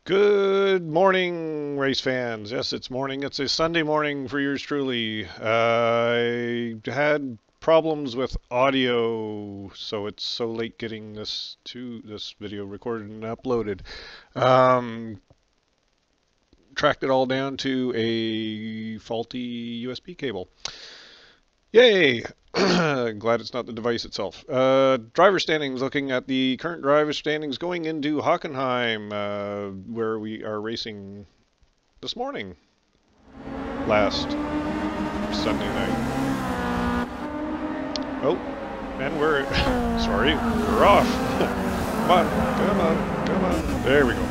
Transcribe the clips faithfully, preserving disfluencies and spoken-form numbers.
Good morning, race fans. Yes, it's morning. It's a Sunday morning for yours truly. Uh, I had problems with audio, so it's so late getting this to this video recorded and uploaded. Um, tracked it all down to a faulty U S B cable. Yay! Glad it's not the device itself. Uh, driver standings, looking at the current driver standings going into Hockenheim, uh, where we are racing this morning, last Sunday night. Oh, and we're, sorry, we're off. Come on, come on, come on. There we go.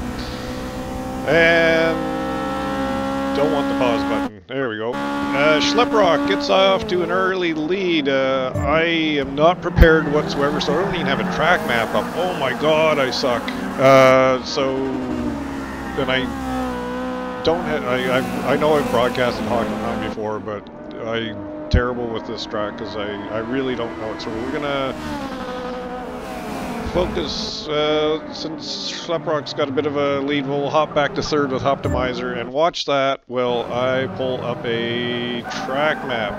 And don't want the pause button. There we go. Uh, Schleprock gets off to an early lead. Uh, I am not prepared whatsoever, so I don't even have a track map up. Oh my god, I suck. Uh, so, and I don't have, I, I, I know I've broadcasted Hockenheim before, but I'm terrible with this track because I, I really don't know it. So we're going to focus, uh, since Schleprock's got a bit of a lead, we'll hop back to third with Optimizer and watch that while I pull up a track map.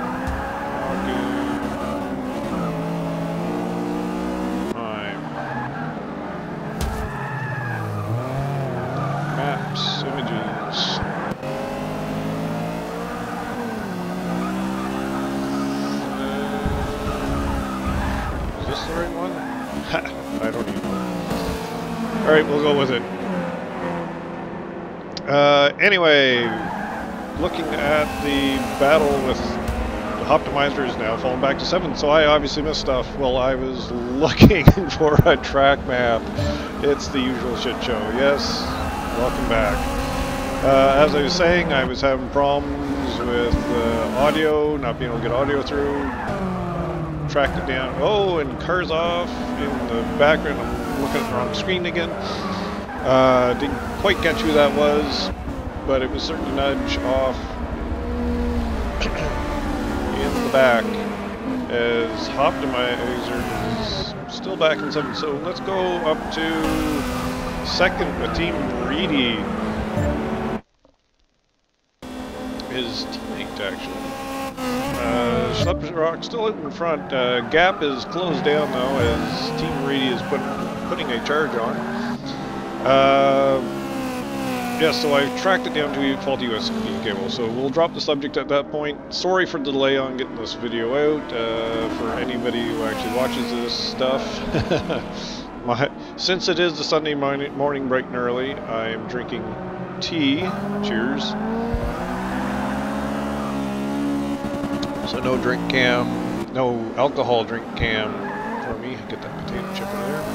Time. Maps, images. Uh, is this the right one? I don't even know. Alright, we'll go with it. Uh, anyway, looking at the battle with the Optimizer is now falling back to seventh, so I obviously missed stuff. Well, I was looking for a track map. It's the usual shit show. Yes, welcome back. Uh, as I was saying, I was having problems with uh, audio, not being able to get audio through. Tracked it down. Oh, and cars off in the background. I'm looking at the wrong screen again. Uh, didn't quite catch who that was, but it was certainly nudge off in the back as Optimizer is still back in seventh. So let's go up to second with Team Reedy. His teammate, actually. Uh, Schleprock still out in front. Uh, Gap is closed down though, as Team Reedy is put, putting a charge on. Uh, yeah, so I've tracked it down to a faulty U S B cable, so we'll drop the subject at that point. Sorry for the delay on getting this video out, uh, for anybody who actually watches this stuff. My, since it is the Sunday morning, morning bright and early, I am drinking tea. Cheers. So no drink cam, no alcohol drink cam for me. Get that potato chip in there.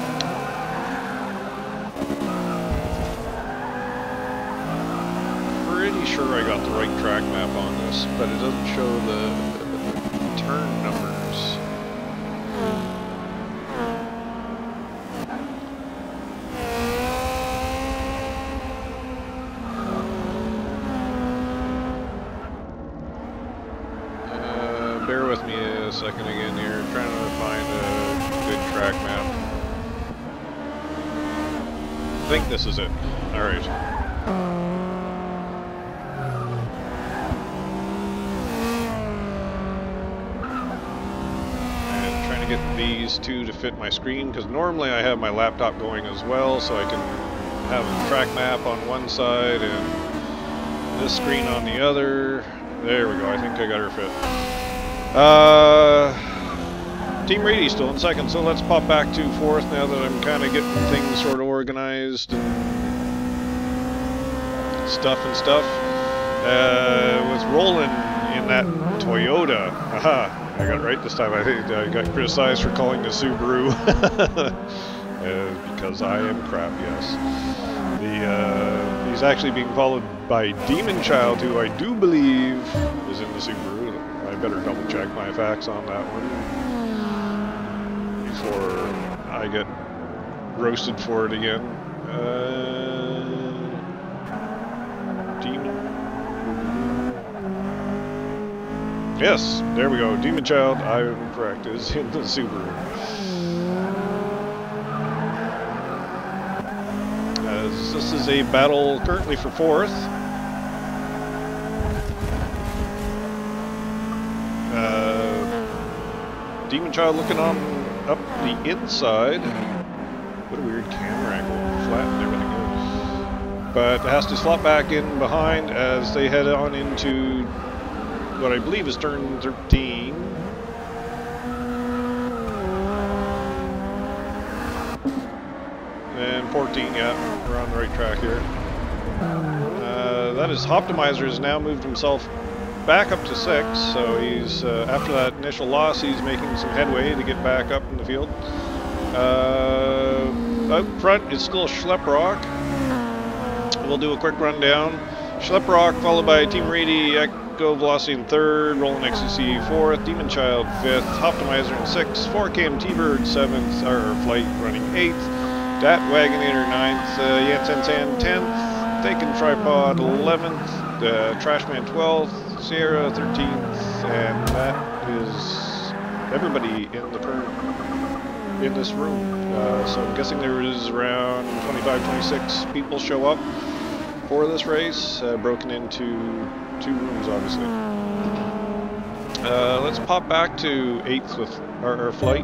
Pretty sure I got the right track map on this, but it doesn't show the turn numbers. Bear with me a second again here, trying to find a good track map. I think this is it. Alright. And trying to get these two to fit my screen, because normally I have my laptop going as well, so I can have a track map on one side and this screen on the other. There we go, I think I got her fit. Uh, Team Reedy still in second, so let's pop back to fourth now that I'm kind of getting things sort of organized and stuff and stuff. Uh, with Roland in that Toyota. Aha, I got it right this time. I think I got criticized for calling the Subaru. uh, because I am crap, yes. The, uh, he's actually being followed by Demon Child, who I do believe is in the Subaru. I better double check my facts on that one before I get roasted for it again. Uh, Demon. Yes, there we go. Demon Child, I am correct, is in the Subaru. As This is a battle currently for fourth. Uh, Demon Child looking on up the inside. What a weird camera angle, flat and everything is. But has to slot back in behind as they head on into what I believe is turn thirteen. And fourteen, yeah, we're on the right track here. Uh, that is, Optimizer has now moved himself back up to six, so he's, uh, after that initial loss, he's making some headway to get back up in the field. Uh, out front is still Schleprock. We'll do a quick rundown. Schleprock followed by Team Reedy, Echo Velocity in third, Rolling X C C fourth, Demon Child fifth, Optimizer in sixth, four K M T-Bird seventh, or Flight running eighth, Dat Wagonator ninth, uh, Yansen San tenth, Taken Tripod eleventh, uh, Trashman twelfth, Sierra thirteenth, and that is everybody in the current in this room. Uh, so I'm guessing there is around twenty-five, twenty-six people show up for this race, uh, broken into two rooms, obviously. Uh, let's pop back to eighth with our, our flight.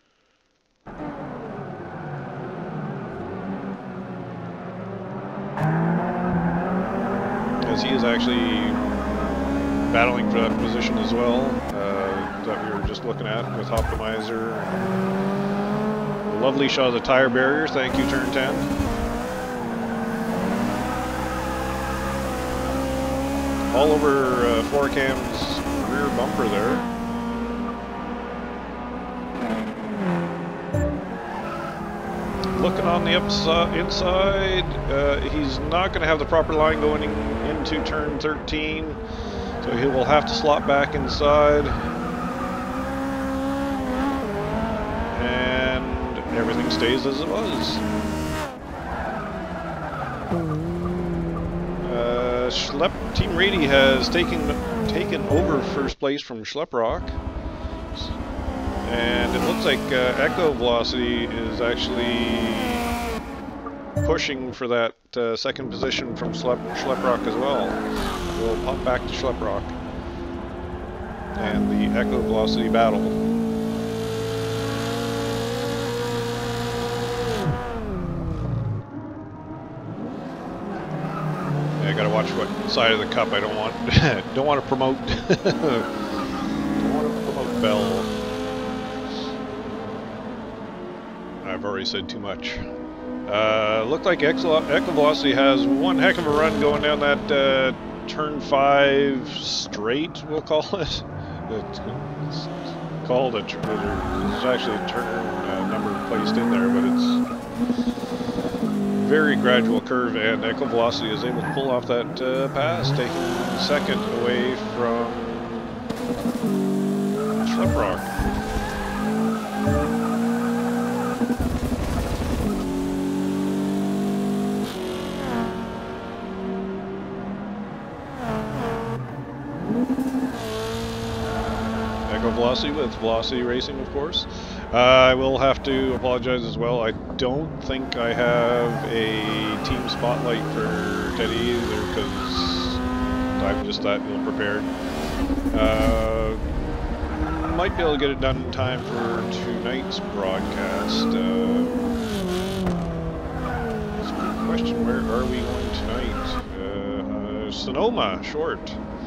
As he is actually battling for that position as well, uh, that we were just looking at with Optimizer. A lovely shot of the tire barrier, thank you, turn ten. All over uh, four cam's rear bumper there. Looking on the upside, inside, uh, he's not going to have the proper line going in, into turn thirteen, so he will have to slot back inside. And everything stays as it was. Uh, Schlep Team Reedy has taken taken over first place from Schleprock, and it looks like uh, Echo Velocity is actually pushing for that uh, second position from Schlep Schleprock as well. We'll pop back to Schleprock and the Echo Velocity battle. I gotta watch what side of the cup I don't want. don't want to promote. don't want to promote Bell. I've already said too much. Uh, looked like Echo Velocity has one heck of a run going down that uh, turn five straight, we'll call it. It's called a. There's actually a turn uh, number placed in there, but it's very gradual curve, and Echo Velocity is able to pull off that uh, pass, taking second away from Schleprock. Echo Velocity with Velocity Racing, of course. Uh, I will have to apologize as well. I don't think I have a team spotlight for Teddy either, because I'm just that ill prepared. Uh, might be able to get it done in time for tonight's broadcast. Uh, it's a good question. Where are we going tonight? Uh, uh, Sonoma, short.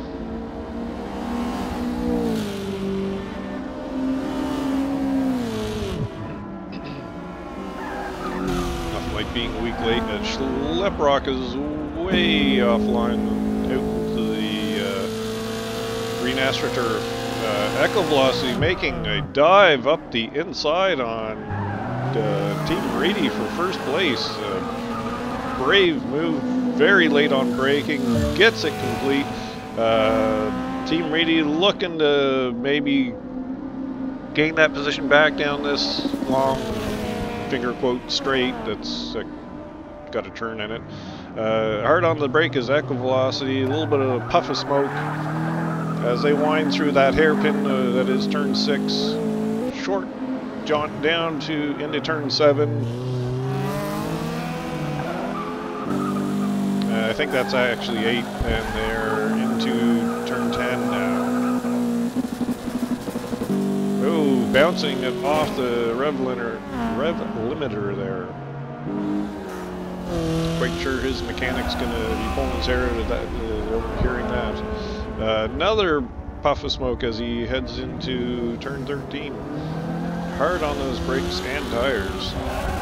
Being a week late, and Schleprock is way offline out into the uh, green AstroTurf. Uh, Echo Velocity making a dive up the inside on uh, Team Reedy for first place. Uh, brave move, very late on braking, gets it complete. Uh, Team Reedy looking to maybe gain that position back down this long finger quote straight that's uh, got a turn in it. Uh, hard on the brake is Echo Velocity, a little bit of a puff of smoke as they wind through that hairpin uh, that is turn six. Short jaunt down to into turn seven. I think that's actually eight, and they're into turn ten now. Oh, bouncing it off the rev limiter, rev limiter there. Quite sure his mechanic's going to be pulling his hair out of that, uh, overhearing that. Uh, another puff of smoke as he heads into turn thirteen. Hard on those brakes and tires.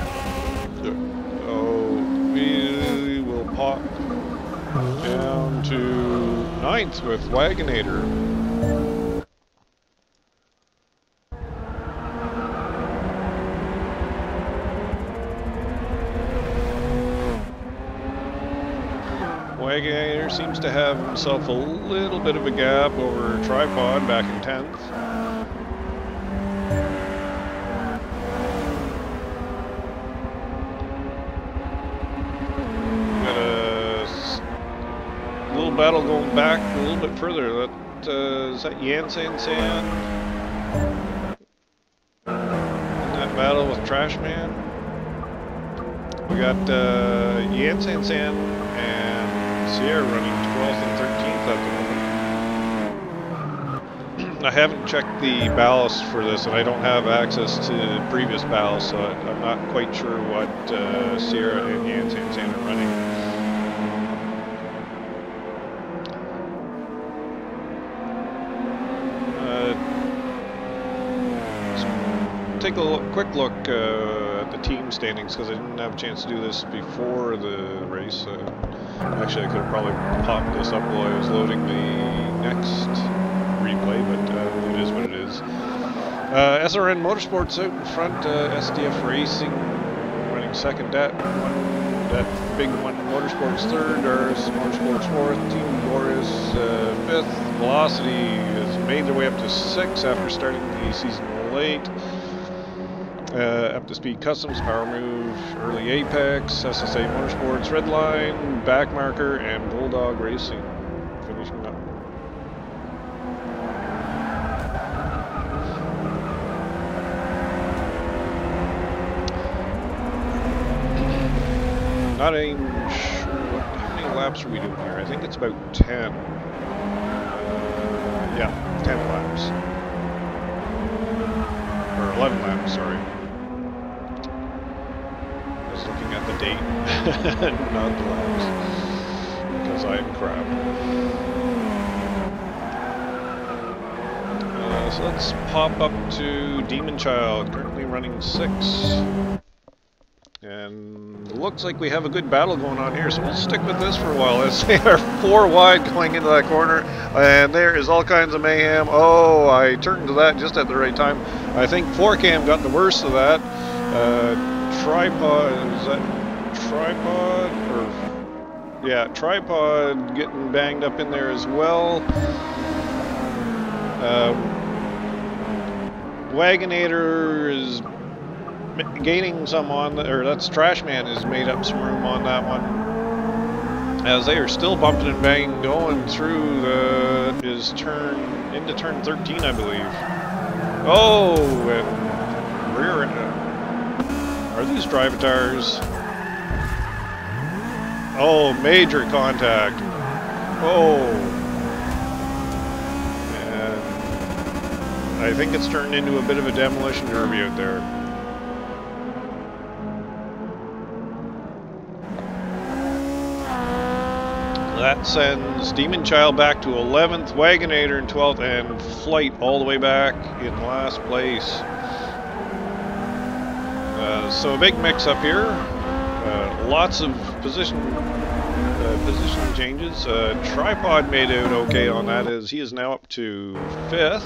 Oh, we will pop down to ninth with Wagonator. Wagonator seems to have himself a little bit of a gap over Tripod back in tenth. Got a little battle going back a little bit further. That uh, is that Yansan San in that battle with Trashman. We got uh, Yansan San and Sierra running twelfth and thirteenth at the moment. I haven't checked the ballast for this, and I don't have access to previous ballast, so I'm not quite sure what uh, Sierra and Yansan San are running. Uh, let's take a look, quick look uh, at the team standings, because I didn't have a chance to do this before the race. Uh, Actually, I could have probably popped this up while I was loading the next replay, but uh, it is what it is. Uh, S R N Motorsports out in front, uh, S D F Racing running second, that one, that big one, Motorsports third, Ars Motorsports fourth, Team Glorious uh, fifth. Velocity has made their way up to sixth after starting the season late. Uh, Up to Speed Customs, Power Move, Early Apex, S S A Motorsports, Redline, Backmarker, and Bulldog Racing finishing up. Not even sure what, how many laps are we doing here? I think it's about ten. Uh, yeah, ten laps. Or eleven laps, sorry. Looking at the date, not the laps, because I'm crap. Uh, so let's pop up to Demon Child, currently running six. And it looks like we have a good battle going on here, so we'll stick with this for a while. As they are four wide going into that corner, and there is all kinds of mayhem. Oh, I turned to that just at the right time. I think four cam got the worst of that. Uh, Tripod, is that Tripod? Or, yeah, Tripod getting banged up in there as well. Uh, Wagonator is gaining some on, the, or that's Trashman has made up some room on that one. As they are still bumping and banging going through the, his turn, into turn thirteen, I believe. Oh, and rear end. Are these Drivatars? Oh, major contact. Oh. And I think it's turned into a bit of a demolition derby out there. That sends Demon Child back to eleventh, Wagonator in twelfth, and Flight all the way back in last place. Uh, so a big mix up here. Uh, lots of position uh, position changes. Uh, Tripod made out okay on that, as he is now up to fifth.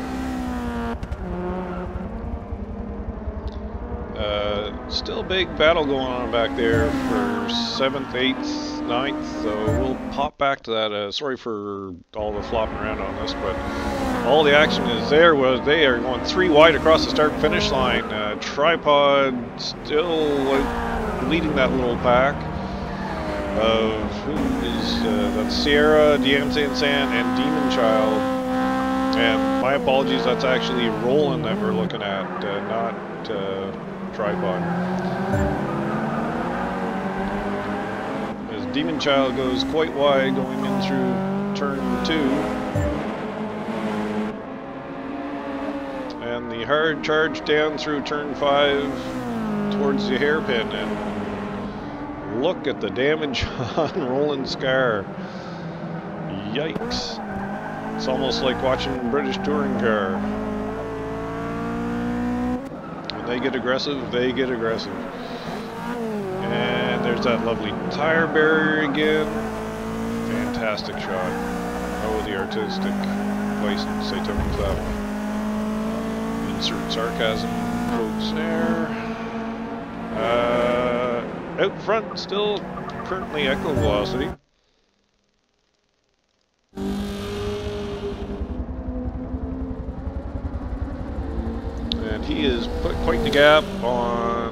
Uh, still big battle going on back there for seventh, eighth, ninth, so we'll pop back to that. Uh, sorry for all the flopping around on this, but all the action is there. Was they are going three wide across the start finish line. Uh, Tripod still uh, leading that little pack of who is uh, that's Sierra, Yansan San, and Demon Child. And my apologies, that's actually Roland that we're looking at, uh, not uh, Tripod. As Demon Child goes quite wide going in through turn two. And the hard charge down through turn five towards the hairpin. And look at the damage on Roland Scar. Yikes. It's almost like watching British touring car. When they get aggressive, they get aggressive. And there's that lovely tire barrier again. Fantastic shot. Oh, the artistic license they took with that one. Insert sarcasm quotes there. Uh, out front, still currently Echo Velocity. And he has put quite the gap on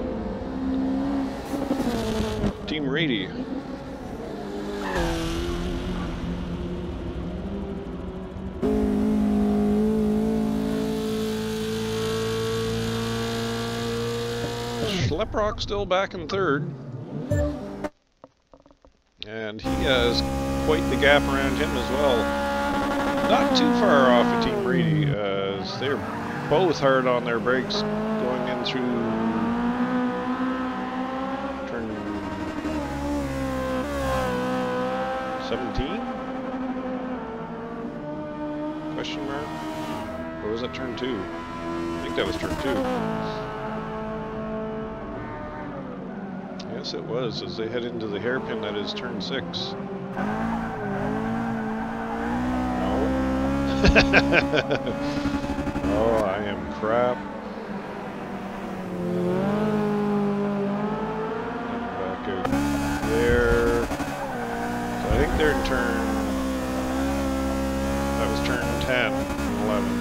Team Reedy. Schleprock still back in third. And he has quite the gap around him as well. Not too far off of Team Reedy, as they're both hard on their brakes going in through turn seventeen? Question mark? Or was that turn two? I think that was turn two. Yes, it was, as they head into the hairpin that is turn six. No. Oh, I am crap. Back out there. So I think they're in turn. That was turn ten, eleven.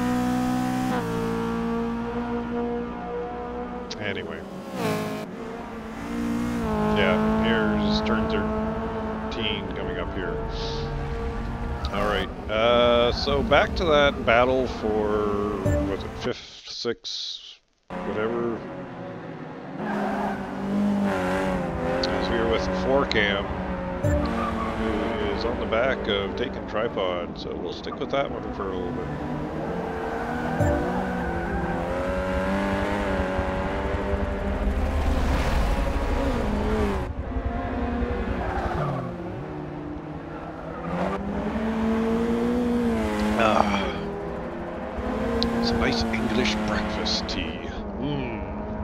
Anyway. Yeah, here's turn thirteen coming up here. Alright, uh, so back to that battle for, was it fifth, sixth, whatever. As we were with four cam, who is on the back of Taken Tripod, so we'll stick with that one for a little bit. Ah, some nice English breakfast tea. Mmm.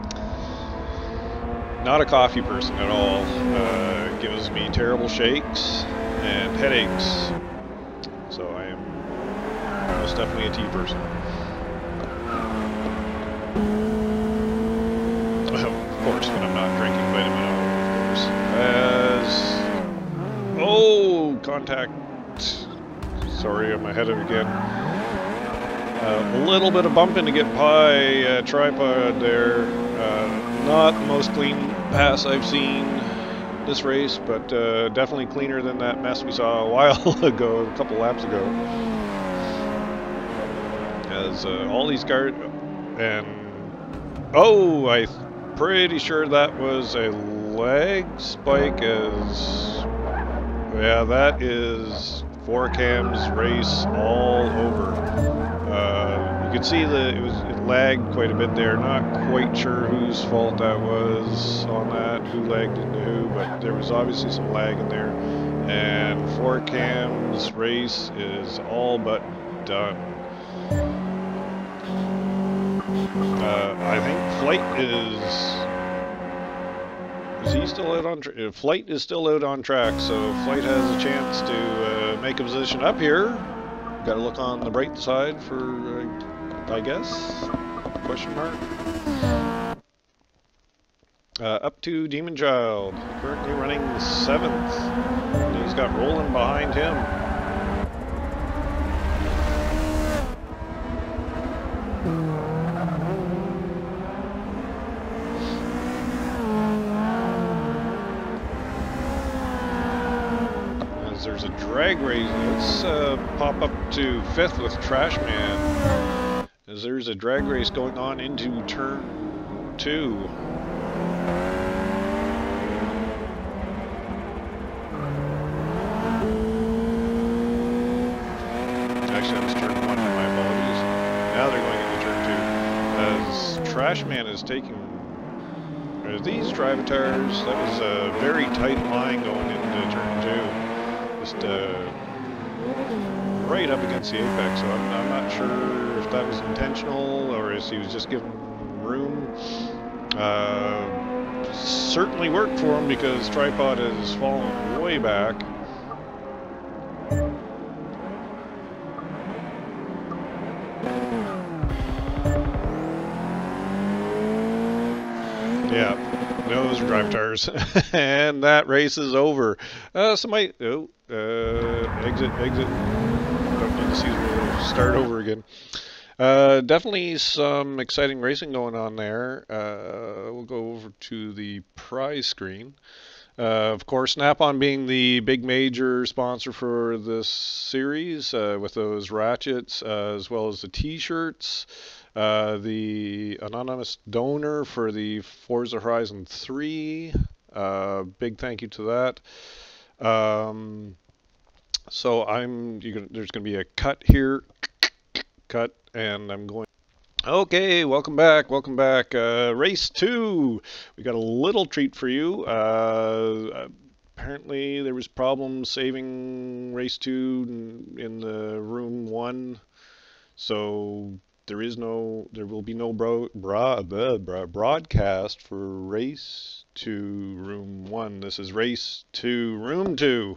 Not a coffee person at all. Uh, it gives me terrible shakes and headaches. So I am most definitely a tea person. Of course, when I'm not drinking vitamin O, of course. As... Oh, contact. Sorry, I'm ahead of it again. Uh, a little bit of bumping to get by uh, Tripod there. Uh, not the most clean pass I've seen this race, but uh, definitely cleaner than that mess we saw a while ago, a couple laps ago. As uh, all these guards and oh, I'm pretty sure that was a leg spike. As yeah, that is four cams race all over. Uh, you could see that it was it lagged quite a bit there. Not quite sure whose fault that was on that, who lagged into who, but there was obviously some lag in there. And four cams race is all but done. Uh, I think Flight is. Is he still out on track? Flight is still out on track, so Flight has a chance to uh, make a position up here. Got to look on the bright side for, uh, I guess, question mark. Uh, up to Demon Child, currently running seventh. And he's got Roland behind him. There's a drag race. Let's uh, pop up to fifth with Trashman, as there's a drag race going on into turn two. Flashman is taking... Are these Drivatars? That was a very tight line going into turn two. Just uh, right up against the apex, so I'm, I'm not sure if that was intentional or if he was just giving room. Uh, certainly worked for him because tripod has fallen way back. Yeah, those are Drivatars. And that race is over. Uh, somebody, oh, uh, exit, exit. Don't need to see the start over again. Uh, definitely some exciting racing going on there. Uh, we'll go over to the prize screen. Uh, of course, Snap-on being the big major sponsor for this series, uh, with those ratchets, uh, as well as the t-shirts. Uh, the anonymous donor for the Forza Horizon three. Uh, big thank you to that. Um, so I'm. You can, there's going to be a cut here, cut, and I'm going. Okay, welcome back, welcome back. Uh, race two. We got a little treat for you. Uh, apparently there was problems saving race two in, in the room one, so. There is no, there will be no bro, bra, blah, blah, broadcast for race to room one. This is race to room two.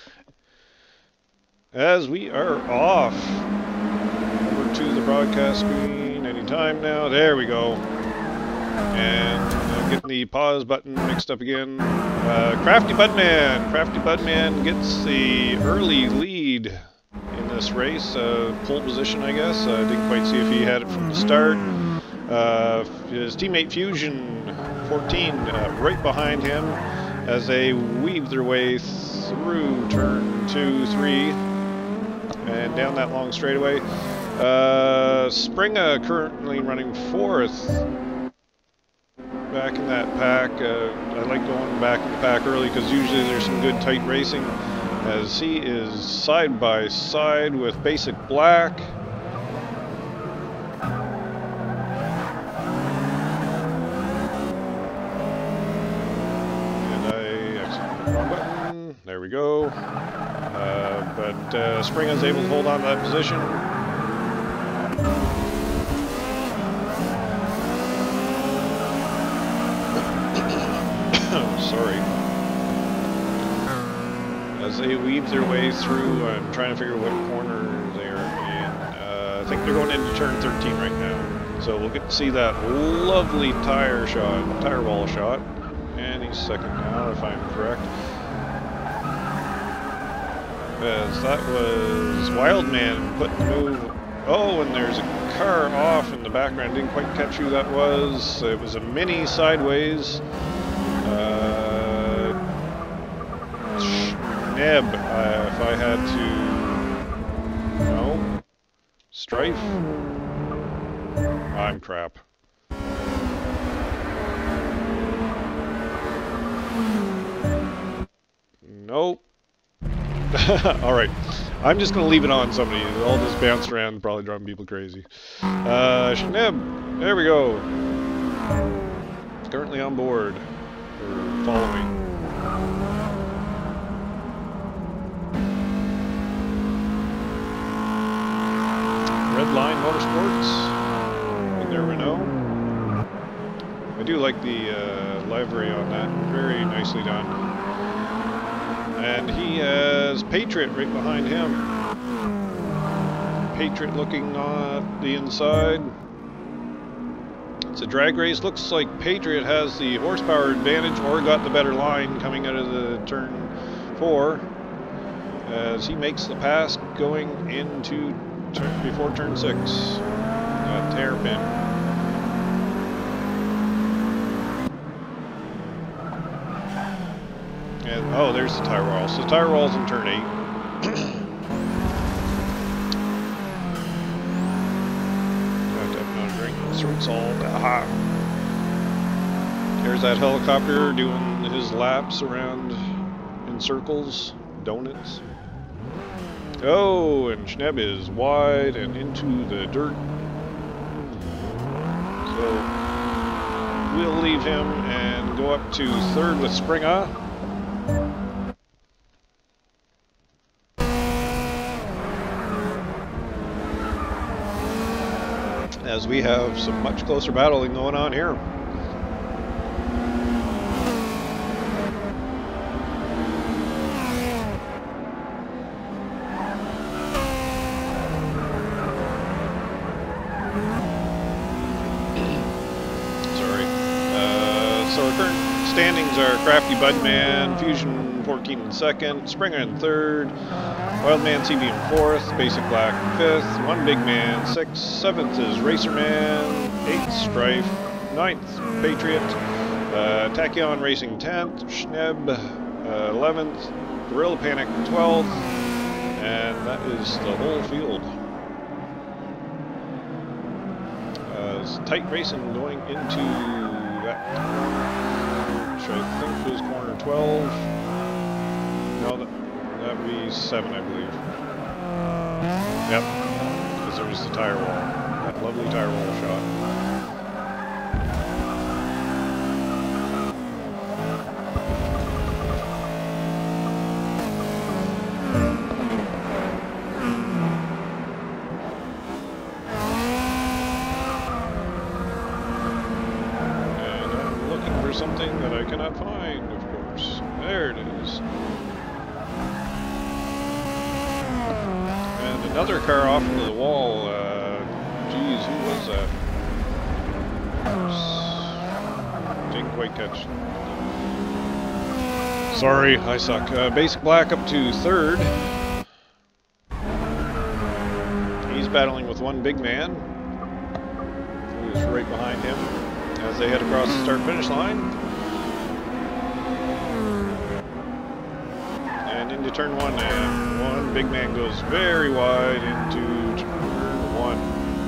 As we are off, over to the broadcast screen anytime now. There we go. And I'm getting the pause button mixed up again. Uh, Crafty Budman. Crafty Budman gets the early lead in this race, uh, pole position, I guess. I uh, didn't quite see if he had it from the start. Uh, his teammate Fusion fourteen uh, right behind him as they weave their way through turn two, three, and down that long straightaway. Uh, Springa currently running fourth back in that pack. Uh, I like going back in the pack early because usually there's some good tight racing, as he is side by side with Basic Black. And I accidentally hit the wrong button. There we go. Uh, but uh, Springa's able to hold on to that position. Sorry. As they weave their way through, I'm trying to figure what corner they're in. Uh, I think they're going into turn thirteen right now. So we'll get to see that lovely tire shot, tire wall shot. And he's second now, if I'm correct. As that was Wildman putting the move. Oh, and there's a car off in the background. Didn't quite catch who that was. It was a mini sideways. Uh, Neb, uh, if I had to... No? Strife? I'm crap. Nope. Alright. I'm just going to leave it on somebody. All this bounce around probably driving people crazy. Uh, Shneb, there we go. Currently on board. Or following. Redline Motorsports in their Renault. I do like the uh, livery on that. Very nicely done. And he has Patriot right behind him. Patriot looking on the inside. It's a drag race. Looks like Patriot has the horsepower advantage or got the better line coming out of the turn four as he makes the pass going into turn, before turn six. That hairpin. And oh, there's the tire wall. So the tire wall's in turn eight. Sweet salt. Aha. There's that helicopter doing his laps around in circles, donuts. Oh, and Schneb is wide and into the dirt. So we'll leave him and go up to third with Springa. As we have some much closer battling going on here. Standings are Crafty Budman, Fusion fourteen in second, Springer in third, Wildman C B in fourth, Basic Black in fifth, One Big Man sixth, seventh is Racerman, eighth Strife, ninth Patriot, uh, Tachyon Racing tenth, Schneb uh, eleventh, Gorilla Panic twelfth, and that is the whole field. Uh, it's tight racing going into that. I think was corner twelve. No, that that would be seven, I believe. Yep, because there was the tire wall. That lovely tire wall shot. Something that I cannot find, of course. There it is. And another car off into the wall. Uh, geez, who was that? Didn't quite catch. Sorry, I suck. Uh, Basic Black up to third. He's battling with One Big Man, who's right behind him as they head across the start-finish line. And into turn one, and One Big Man goes very wide into turn one.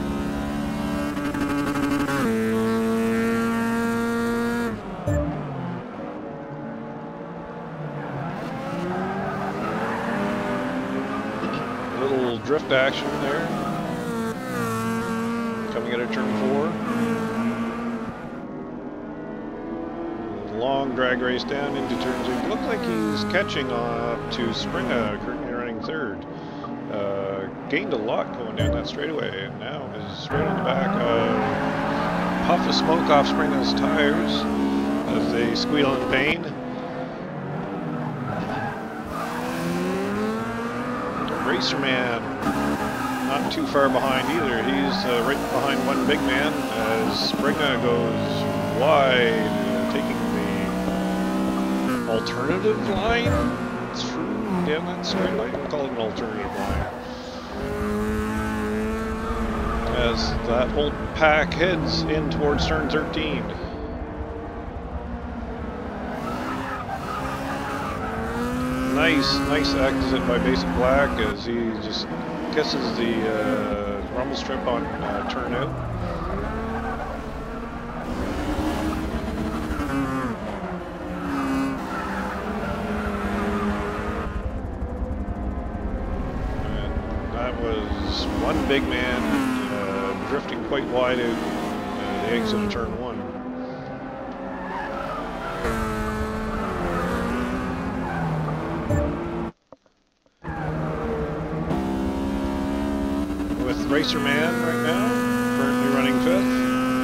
A little drift action there. Coming out of turn four. Long drag race down into turn two. Looks like he's catching up to Springa, currently running third. Uh, gained a lot going down that straightaway, and now is right on the back. Uh, puff of smoke off Springa's tires as they squeal in pain. Racerman not too far behind either. He's uh, right behind One Big Man as Springa goes wide, taking alternative line through down that straightaway. We'll call it an alternative line. As that whole pack heads in towards turn thirteen. Nice, nice exit by Basic Black as he just kisses the uh, rumble strip on uh, turn out. One Big Man uh, drifting quite wide out uh, the exit of turn one. With Racerman right now, currently running fifth.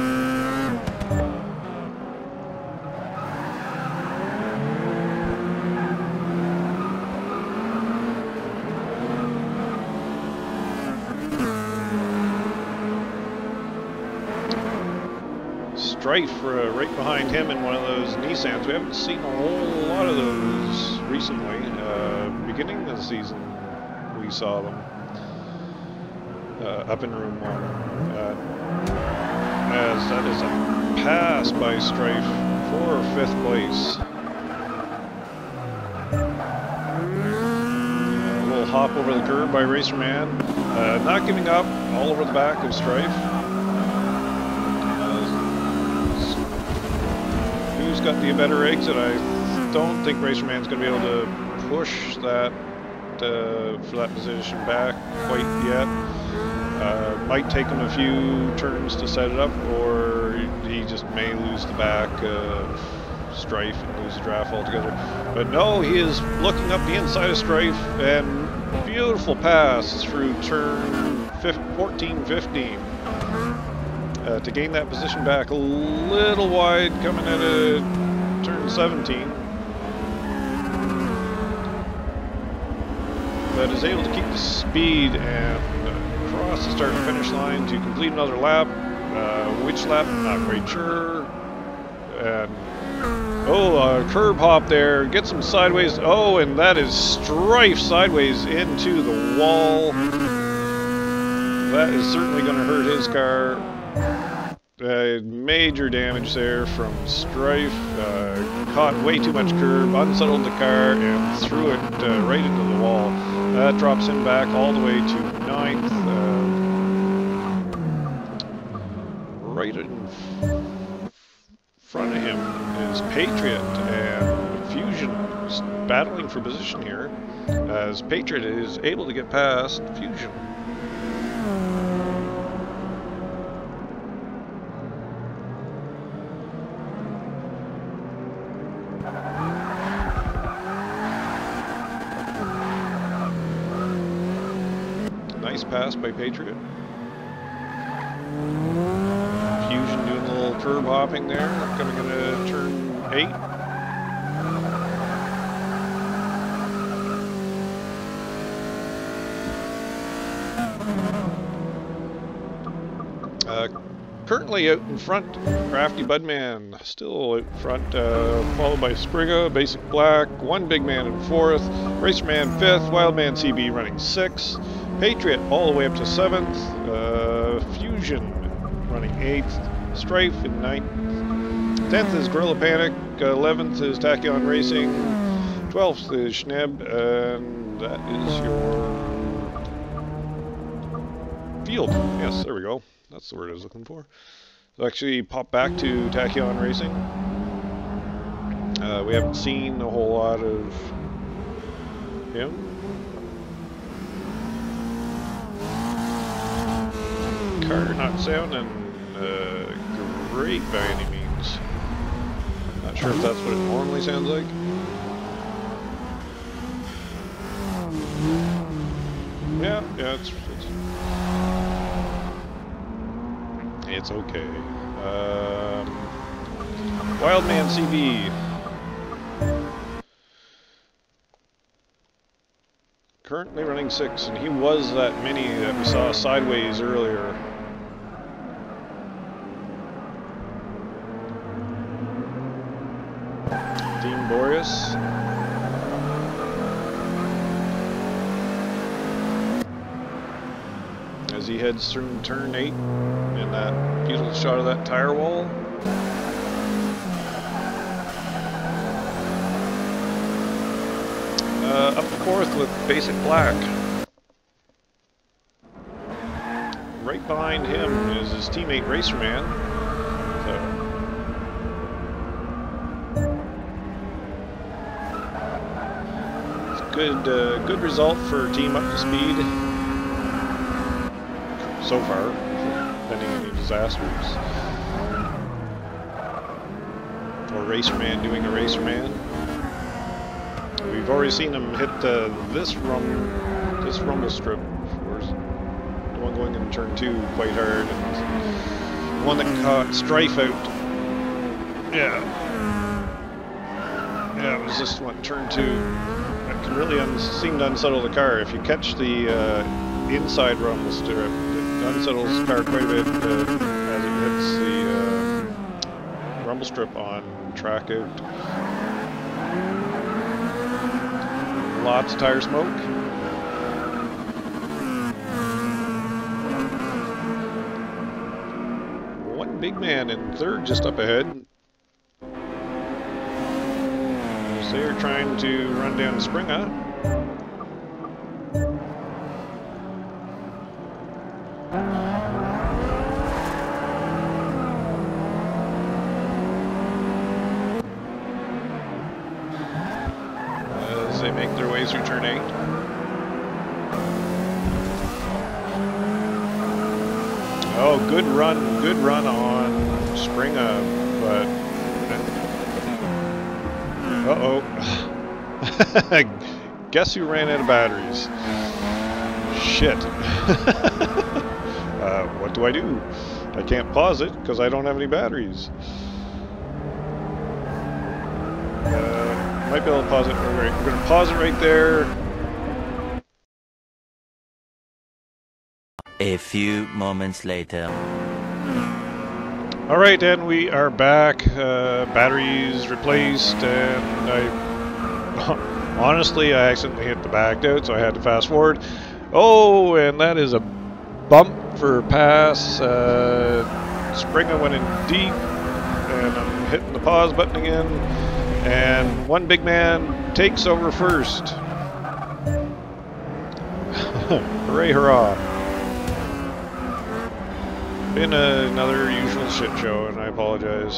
Strife uh, right behind him in one of those Nissans. We haven't seen a whole lot of those recently. Uh, beginning of the season, we saw them uh, up in room one. Uh, as that is a pass by Strife for fifth place. A little hop over the curb by Racerman. Uh, not giving up, all over the back of Strife. Got the better exit. I don't think Racerman's going to be able to push that uh, for that position back quite yet. Uh, might take him a few turns to set it up, or he just may lose the back of Strife and lose the draft altogether. But no, he is looking up the inside of Strife, and beautiful pass through turn fourteen fifteen uh, to gain that position back. A little wide coming at a turn seventeen. But is able to keep the speed and cross the start and finish line to complete another lap. Uh, which lap? Not quite sure. And oh, a curb hop there. Gets him sideways. Oh, and that is Strife sideways into the wall. That is certainly going to hurt his car. Uh, major damage there from Strife. Uh, caught way too much curb, unsettled the car, and threw it uh, right into the wall. That drops him back all the way to ninth. Uh, right in front of him is Patriot, and Fusion is battling for position here, as Patriot is able to get past Fusion. Nice pass by Patriot. Fusion doing a little curb hopping there, coming into turn eight. Uh, currently out in front, Crafty Budman still out in front, uh, followed by Spriga, Basic Black, one Big Man in fourth, Racerman fifth, Wildman C B running sixth, Patriot all the way up to seventh, uh, Fusion running eighth, Strife in ninth, tenth is Gorilla Panic, eleventh is Tachyon Racing, twelfth is Schneb, and that is your field. Yes, there we go. That's the word I was looking for. So actually pop back to Tachyon Racing. Uh, we haven't seen a whole lot of him. Car not sounding uh, great by any means. Not sure if that's what it normally sounds like. Yeah, yeah, it's it's, it's okay. Um, Wildman C B. Currently running six, and he was that mini that we saw sideways earlier. Dean Boreas. As he heads through turn eight, and that beautiful shot of that tire wall. Uh, up fourth with Basic Black. Right behind him is his teammate Racerman. So. It's a good, uh, good result for Team Up to Speed so far, pending any disasters. Or Racerman doing a Racerman. We've already seen him hit uh, this rum, this rumble strip, or the one going in turn two quite hard, and one that caught Strife out. Yeah, yeah, it was this one, turn two. That can really un seem to unsettle the car. If you catch the uh, inside rumble strip, it unsettles the car quite a bit uh, as it hits the uh, rumble strip on track out. Lots of tire smoke. One Big Man in third just up ahead. So they're trying to run down Springa. They make their way through turn eight. Oh, good run, good run on Springa, but uh-oh. Guess who ran out of batteries? Shit. uh, what do I do? I can't pause it because I don't have any batteries. Uh, might be able to pause it. Right. We're going to pause it right there. A few moments later. Alright, and we are back. Uh, batteries replaced, and I... honestly, I accidentally hit the backed out, so I had to fast forward. Oh, and that is a bump for pass. Uh, Springa went in deep, and I'm hitting the pause button again. And one big man takes over first. Hooray, hurrah. Been another usual shit show, and I apologize.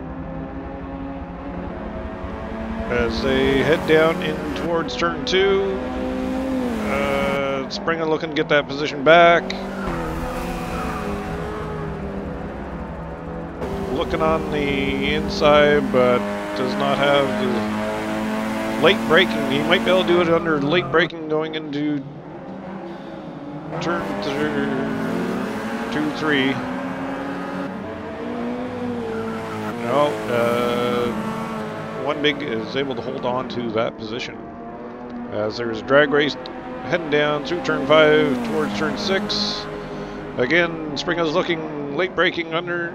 As they head down in towards turn two, uh, Springa looking to get that position back. Looking on the inside, but does not have the late braking. He might be able to do it under late braking going into turn two. Two, three. No, uh, one big is able to hold on to that position. As there's a drag race heading down through turn five towards turn six. Again, Springa's looking late braking under.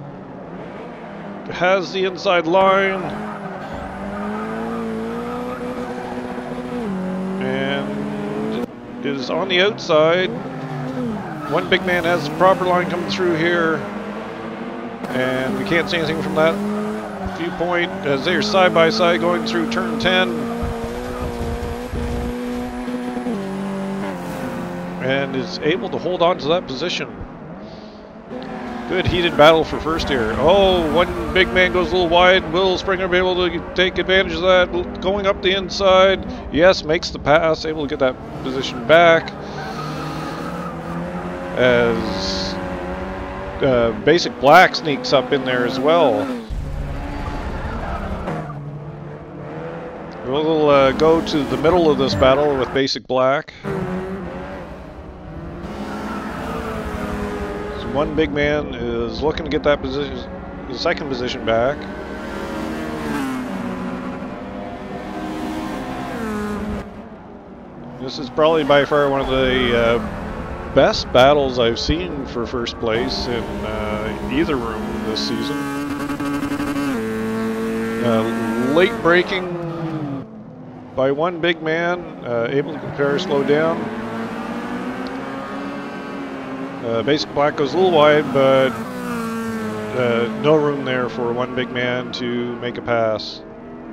Has the inside line. And is on the outside. One big man has the proper line coming through here, and we can't see anything from that viewpoint as they're side by side going through turn ten. And is able to hold on to that position. Good heated battle for first here. Oh, one big man goes a little wide. Will Springa be able to take advantage of that? Going up the inside. Yes, makes the pass, able to get that position back. As uh, Basic Black sneaks up in there as well. We'll uh, go to the middle of this battle with Basic Black. So one big man is looking to get that position, the second position back. This is probably by far one of the uh, best battles I've seen for first place in uh, either room this season. Uh, late braking by one big man, uh, able to compare slow down. Uh, Basic Black goes a little wide, but uh, no room there for one big man to make a pass.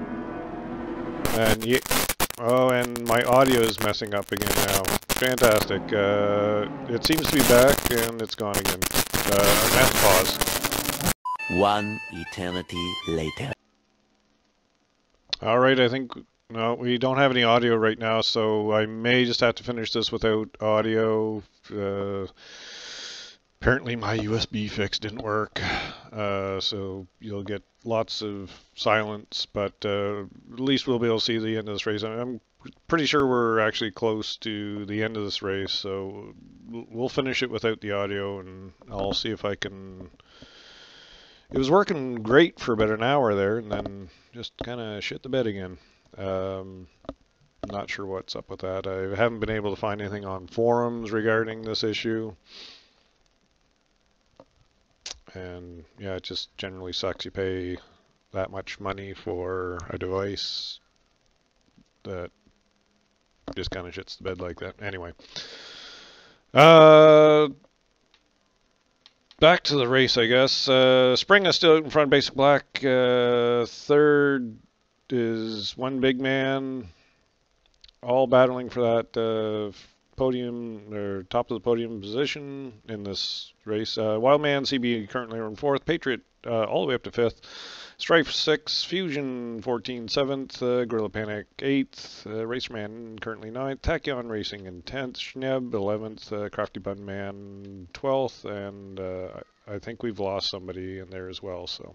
And yeah, oh, and my audio is messing up again now. Fantastic. Uh, it seems to be back, and it's gone again. Uh, and that's paused. One eternity later. Alright, I think... No, we don't have any audio right now, so I may just have to finish this without audio. Uh, apparently my U S B fix didn't work, uh, so you'll get lots of silence, but uh, at least we'll be able to see the end of this race. I'm pretty sure we're actually close to the end of this race, so we'll finish it without the audio, and I'll see if I can... It was working great for about an hour there, and then just kind of shit the bed again. Um, not sure what's up with that. I haven't been able to find anything on forums regarding this issue. And yeah, it just generally sucks. You pay that much money for a device that just kind of shits the bed like that. Anyway. Uh, back to the race, I guess. Uh, Springa still out in front of Basic Black. Uh, third is one big man, all battling for that uh, podium, or top of the podium position in this race. Uh, Wildman C B currently in fourth, Patriot uh, all the way up to fifth, Strife sixth, Fusion fourteen, seventh, uh, Gorilla Panic eighth, uh, Racerman currently ninth, Tachyon Racing in tenth, Schneb eleventh, uh, Crafty Bun Man twelfth, and uh, I think we've lost somebody in there as well, so.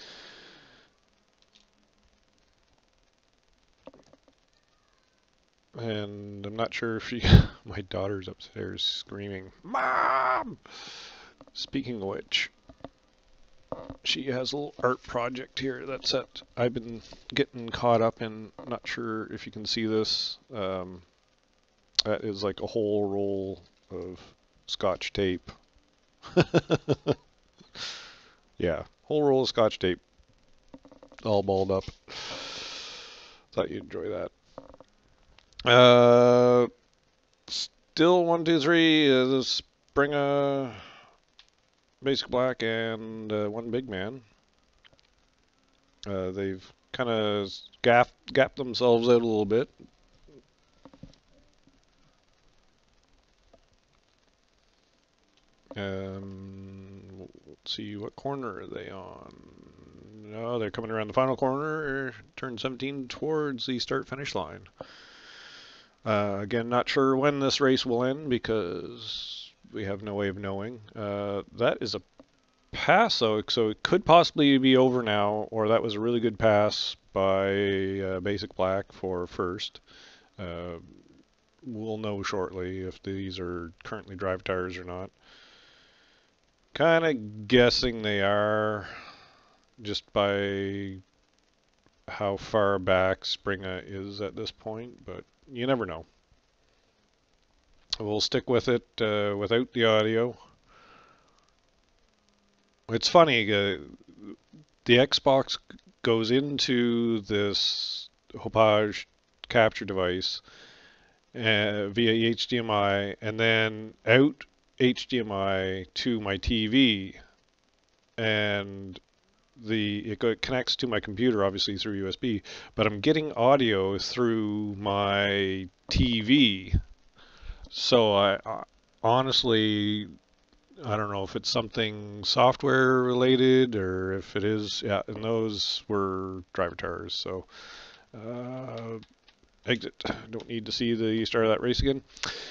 And I'm not sure if she, my daughter's upstairs screaming, Mom! Speaking of which, she has a little art project here that's that I've been getting caught up in. Not sure if you can see this. Um, that is like a whole roll of Scotch tape. Yeah, whole roll of Scotch tape, all balled up. Thought you'd enjoy that. Uh, still one, two, three. Uh, the Springer, Basic Black, and uh, one big man. Uh, they've kind of gapped, gapped themselves out a little bit. Um, let's see, what corner are they on? No, they're coming around the final corner, turn seventeen towards the start-finish line. Uh, again, not sure when this race will end because we have no way of knowing. Uh, that is a pass, though, so it could possibly be over now, or that was a really good pass by uh, Basic Black for first. Uh, we'll know shortly if these are currently drive tires or not. Kind of guessing they are, just by how far back Springer is at this point, but you never know. We'll stick with it uh, without the audio. It's funny, uh, the Xbox goes into this Hauppauge capture device uh, via H D M I and then out H D M I to my T V, and the it go, connects to my computer obviously through U S B, but I'm getting audio through my T V. So I, I honestly I don't know if it's something software related or if it is. Yeah, and those were driver tires. So uh, exit. Don't need to see the start of that race again.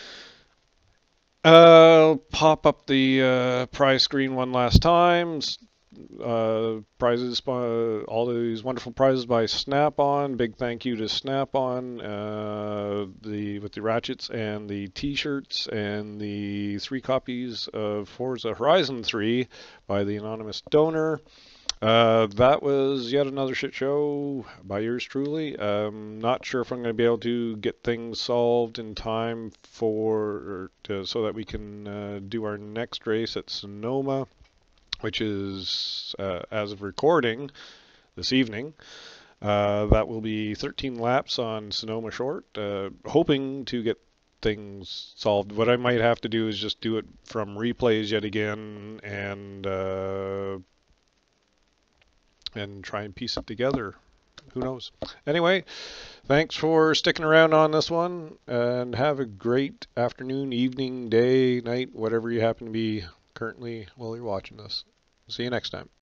Uh, pop up the uh, prize screen one last time. Uh, prizes, uh, all these wonderful prizes by Snap-on. Big thank you to Snap-on, uh, the with the ratchets and the T-shirts and the three copies of Forza Horizon three by the anonymous donor. Uh, that was yet another shit show by yours truly. Um, not sure if I'm going to be able to get things solved in time for to, so that we can uh, do our next race at Sonoma, which is, uh, as of recording this evening. Uh, that will be thirteen laps on Sonoma Short, uh, hoping to get things solved. What I might have to do is just do it from replays yet again and uh, and try and piece it together. Who knows? Anyway, thanks for sticking around on this one, and have a great afternoon, evening, day, night, whatever you happen to be currently while you're watching this. See you next time.